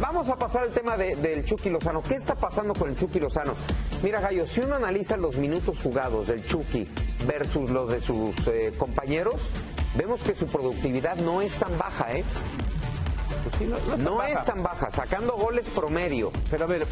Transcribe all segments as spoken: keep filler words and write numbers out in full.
vamos a pasar al tema de, del Chucky Lozano. ¿Qué está pasando con el Chucky Lozano? Mira, Gallo, si uno analiza los minutos jugados del Chucky versus los de sus eh, compañeros, vemos que su productividad no es tan baja, ¿eh? Pues sí, no no, es, tan no baja. es tan baja, sacando goles promedio. Pero a ver,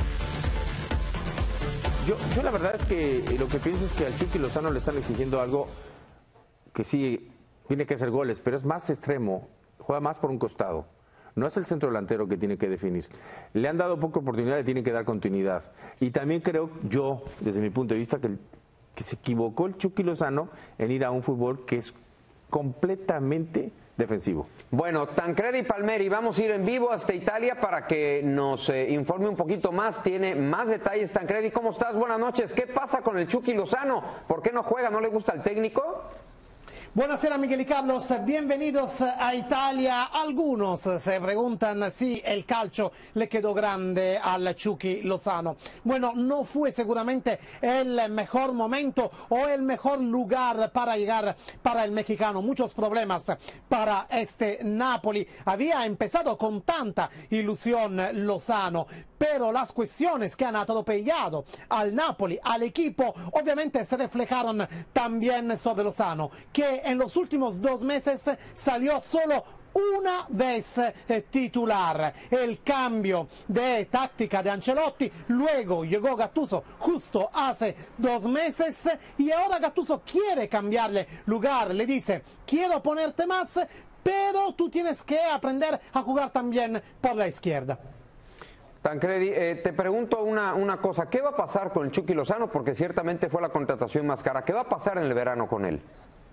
yo, yo la verdad es que lo que pienso es que al Chucky Lozano le están exigiendo algo que sí tiene que hacer goles, pero es más extremo, juega más por un costado. No es el centro delantero que tiene que definir. Le han dado poca oportunidad, le tiene que dar continuidad. Y también creo yo, desde mi punto de vista, que, el, que se equivocó el Chucky Lozano en ir a un fútbol que es completamente defensivo. Bueno, Tancredi Palmeri, vamos a ir en vivo hasta Italia para que nos eh, informe un poquito más. Tiene más detalles. Tancredi, ¿cómo estás? Buenas noches. ¿Qué pasa con el Chucky Lozano? ¿Por qué no juega? ¿No le gusta el técnico? Buonasera Miguel y Carlos, bienvenidos a Italia. Algunos se preguntan si el calcio le quedó grande al Chucky Lozano. Bueno, no fue seguramente el mejor momento o el mejor lugar para llegar para el mexicano. Muchos problemas para este Napoli. Había empezado con tanta ilusión Lozano, pero las cuestiones que han atropellado al Napoli, al equipo, obviamente se reflejaron también sobre Lozano, que en los últimos dos meses salió solo una vez eh, titular. El cambio de táctica de Ancelotti, luego llegó Gattuso justo hace dos meses y ahora Gattuso quiere cambiarle lugar, le dice, quiero ponerte más, pero tú tienes que aprender a jugar también por la izquierda. Tancredi, eh, te pregunto una, una cosa, ¿qué va a pasar con el Chucky Lozano? Porque ciertamente fue la contratación más cara. ¿Qué va a pasar en el verano con él?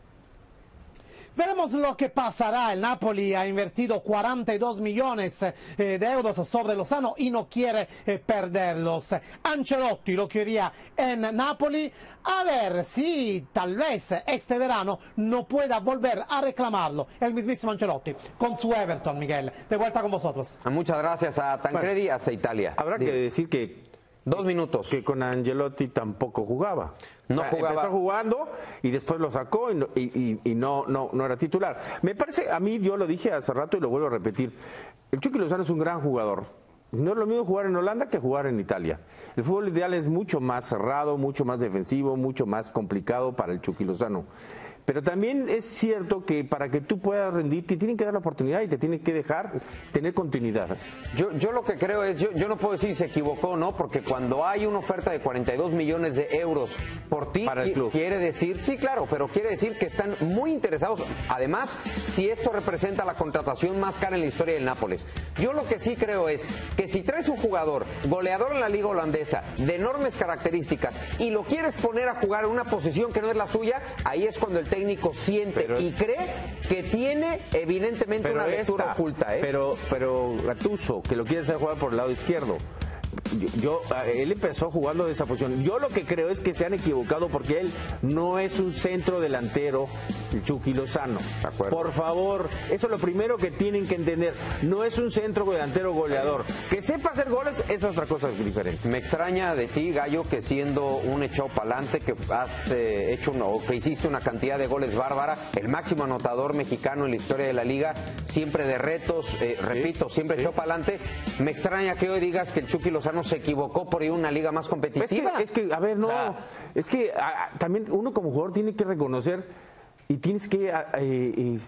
Veremos lo que pasará. El Napoli ha invertido cuarenta y dos millones eh, de euros sobre Lozano y no quiere eh, perderlos. Ancelotti lo quería en Napoli. A ver si tal vez este verano no pueda volver a reclamarlo el mismísimo Ancelotti con su Everton, Miguel. De vuelta con vosotros. Muchas gracias a Tancredi, Bueno, hasta Italia. Habrá Dime. que decir que Dos minutos. que con Ancelotti tampoco jugaba. No o sea, jugaba. Empezó jugando y después lo sacó y, no, y, y, y no, no, no era titular. Me parece, a mí yo lo dije hace rato y lo vuelvo a repetir, el Chucky Lozano es un gran jugador. No es lo mismo jugar en Holanda que jugar en Italia. El fútbol ideal es mucho más cerrado, mucho más defensivo, mucho más complicado para el Chucky Lozano. Pero también es cierto que para que tú puedas rendir, te tienen que dar la oportunidad y te tienen que dejar tener continuidad. Yo, yo lo que creo es, yo, yo no puedo decir si se equivocó, ¿no? Porque cuando hay una oferta de cuarenta y dos millones de euros por ti, Para el club. quiere decir, sí, claro, pero quiere decir que están muy interesados. Además, si esto representa la contratación más cara en la historia del Nápoles. Yo lo que sí creo es que si traes un jugador goleador en la liga holandesa, de enormes características, y lo quieres poner a jugar en una posición que no es la suya, ahí es cuando el técnico siente Pero y es- cree que tiene evidentemente una lectura esta- oculta, ¿eh? Pero, pero Gattuso, que lo quiere hacer jugar por el lado izquierdo. Yo, yo, él empezó jugando de esa posición. Yo lo que creo es que se han equivocado porque él no es un centro delantero, el Chucky Lozano. De acuerdo. Por favor, eso es lo primero que tienen que entender. No es un centro delantero goleador. Que sepa hacer goles es otra cosa diferente. Me extraña de ti, Gallo, que siendo un echado pa'lante, que has eh, hecho una, o que hiciste una cantidad de goles bárbara, el máximo anotador mexicano en la historia de la liga, siempre de retos, eh, repito, siempre sí. echado pa'lante. Me extraña que hoy digas que el Chucky Lozano se equivocó por ir a una liga más Es competitiva. que, es que, a ver, no, O sea, es que a, a, también uno como jugador tiene que reconocer y tienes que a, eh, eh,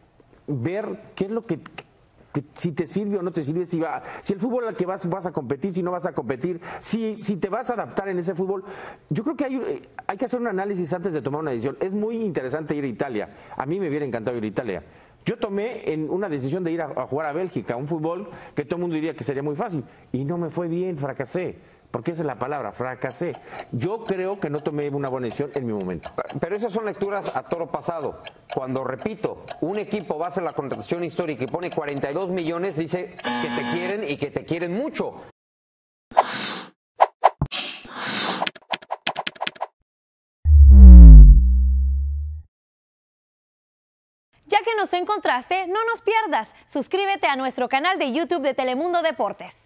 ver qué es lo que, que si te sirve o no te sirve, si va, si el fútbol al que vas vas a competir, si no vas a competir, si, si te vas a adaptar en ese fútbol. Yo creo que hay, eh, hay que hacer un análisis antes de tomar una decisión. Es muy interesante ir a Italia. A mí me hubiera encantado ir a Italia. Yo tomé en una decisión de ir a, a jugar a Bélgica, un fútbol que todo el mundo diría que sería muy fácil. Y no me fue bien, fracasé. Porque esa es la palabra, fracasé. Yo creo que no tomé una buena decisión en mi momento. Pero esas son lecturas a toro pasado. Cuando, repito, un equipo va a hacer la contratación histórica y pone cuarenta y dos millones, dice que te quieren y que te quieren mucho. Ya que nos encontraste, no nos pierdas. Suscríbete a nuestro canal de YouTube de Telemundo Deportes.